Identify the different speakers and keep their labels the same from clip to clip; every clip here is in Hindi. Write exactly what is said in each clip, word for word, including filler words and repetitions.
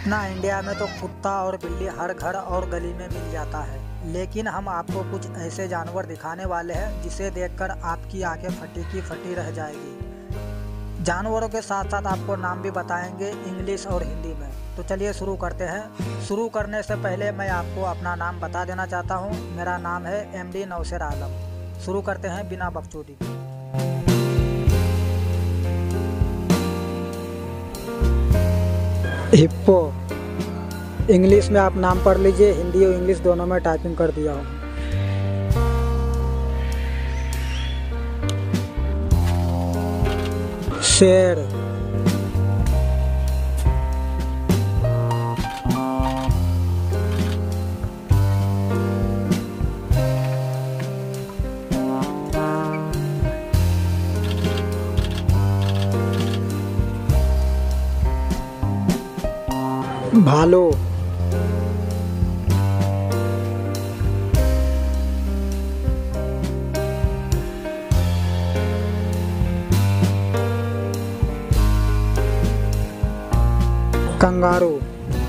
Speaker 1: अपना इंडिया में तो कुत्ता और बिल्ली हर घर और गली में मिल जाता है, लेकिन हम आपको कुछ ऐसे जानवर दिखाने वाले हैं जिसे देखकर आपकी आंखें फटी की फटी रह जाएगी। जानवरों के साथ साथ आपको नाम भी बताएंगे इंग्लिश और हिंदी में। तो चलिए शुरू करते हैं। शुरू करने से पहले मैं आपको अपना नाम बता देना चाहता हूँ। मेरा नाम है एम डी नौशेर आलम। शुरू करते हैं बिना बकचोदी। हिप्पो। इंग्लिश में आप नाम पढ़ लीजिए, हिंदी और इंग्लिश दोनों में टाइपिंग कर दिया हूँ। शेर। भालू। कंगारू।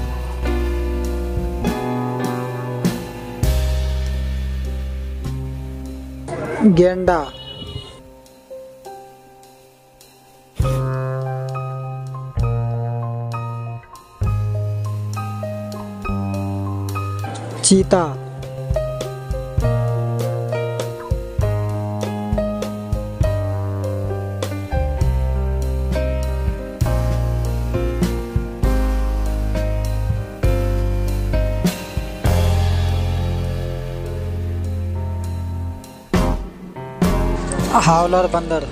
Speaker 1: गेंडा। चीता। हावलर बंदर।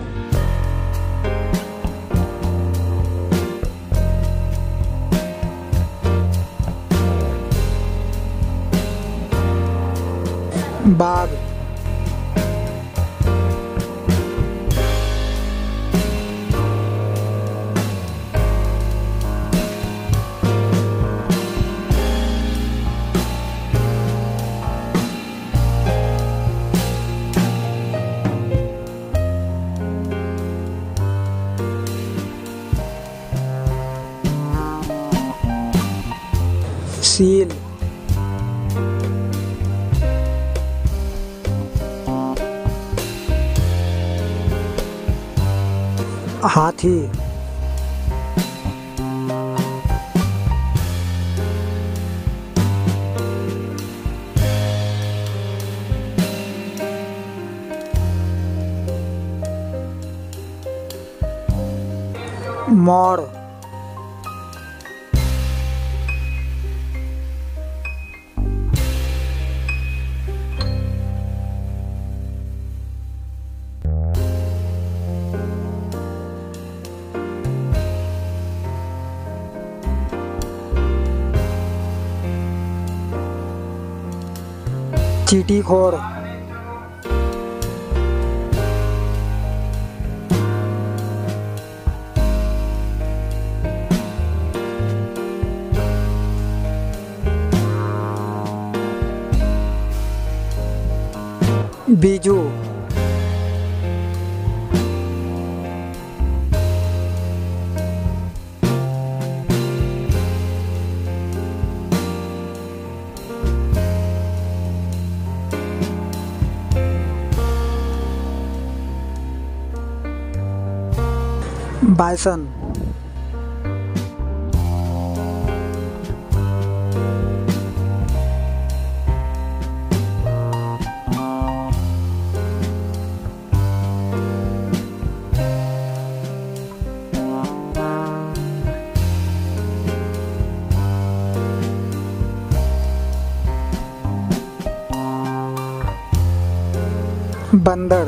Speaker 1: बाघ। सील। हाथी। मोर। चींटीखोर। बीजू। बाइसन। बंदर।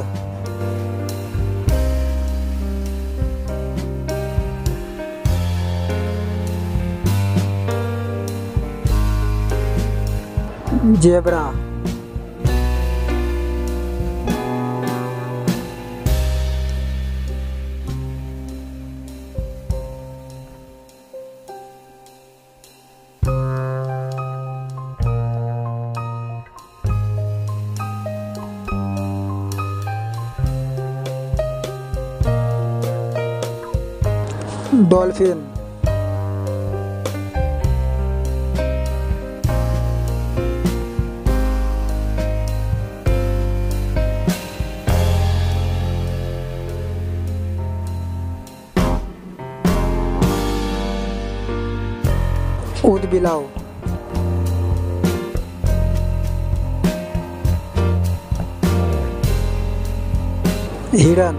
Speaker 1: जेब्रा। डॉल्फिन। दूध पिलाओ। हिरन।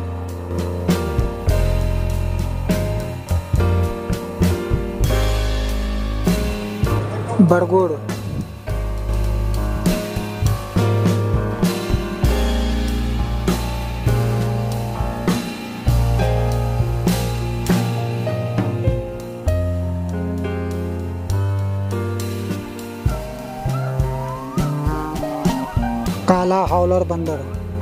Speaker 1: बरगुड़। काला हौलर बंदर।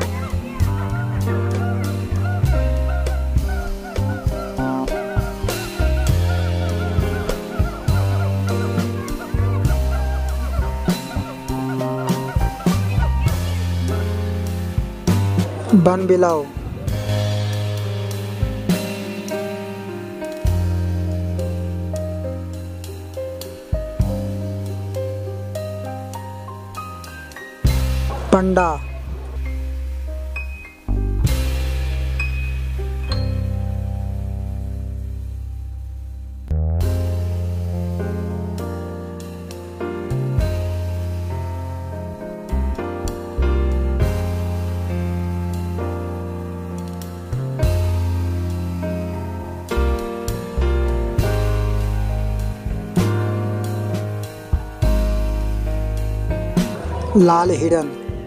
Speaker 1: बन बिलाव। पंडा। लाल हिरन।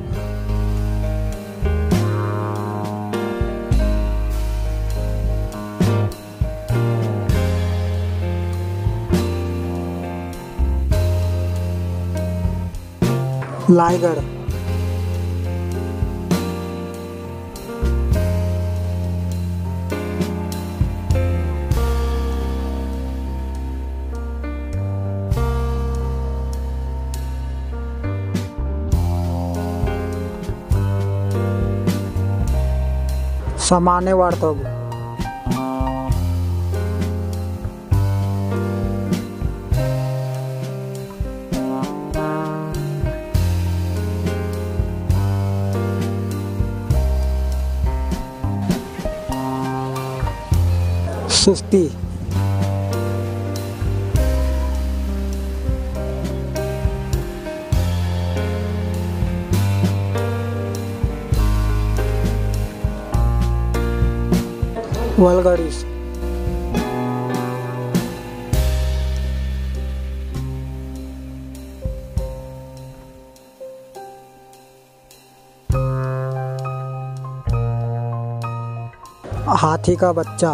Speaker 1: लाइगर। सामान्य वार्तक। सुस्ती। वल्गरिस। हाथी का बच्चा।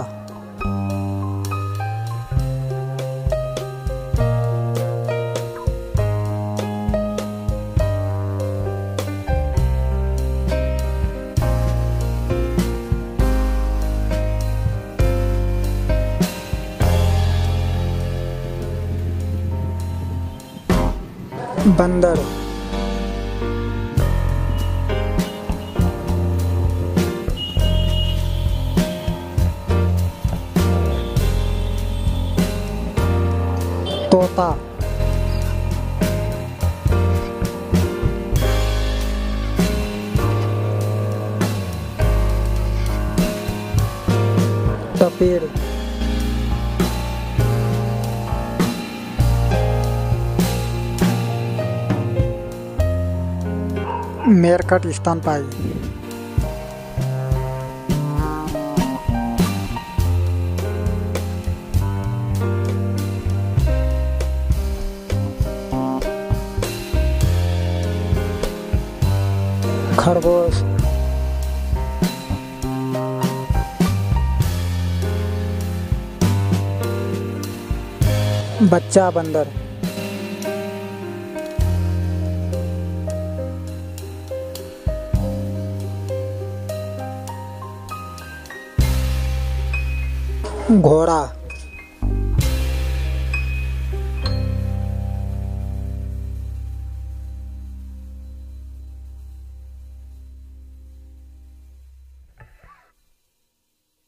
Speaker 1: बंदर। तोता। टपेर। मेरकट स्तनपायी। खरगोश। बच्चा बंदर। घोड़ा।